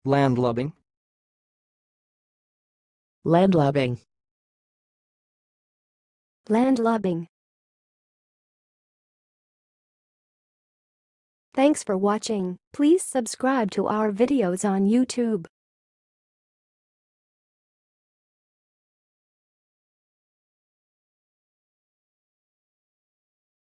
Landlubbing. Landlubbing. Landlubbing. Thanks for watching. Please subscribe to our videos on YouTube.